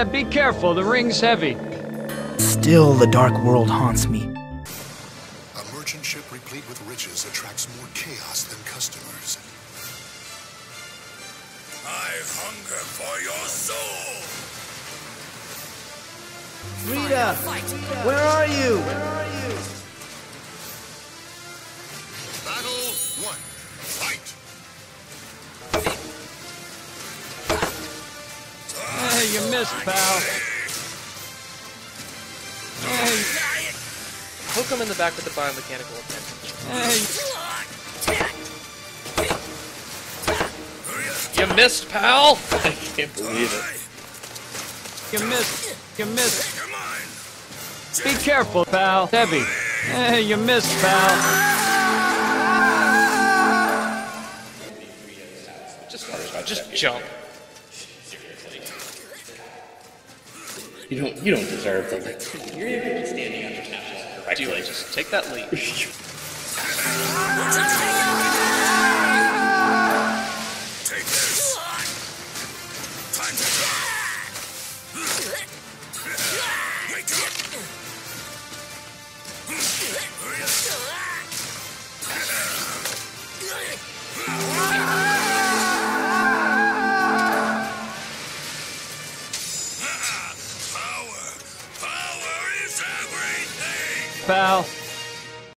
Yeah, be careful, the ring's heavy. Still, the dark world haunts me. A merchant ship replete with riches attracts more chaos than customers. I hunger for your soul! Rita! Where are you? Battle 1. Fight! Hey, you missed, pal. Hey, Hook him in the back with the biomechanical attachment. hey, You missed, pal! I can't believe it. you missed. You missed. You're mine! Be careful, pal. Heavy. Hey, you missed, pal. Just jump. You don't deserve them. You're even standing under capsules correctly. Do it. Just take that leap. Take this! Time to go! Wake up!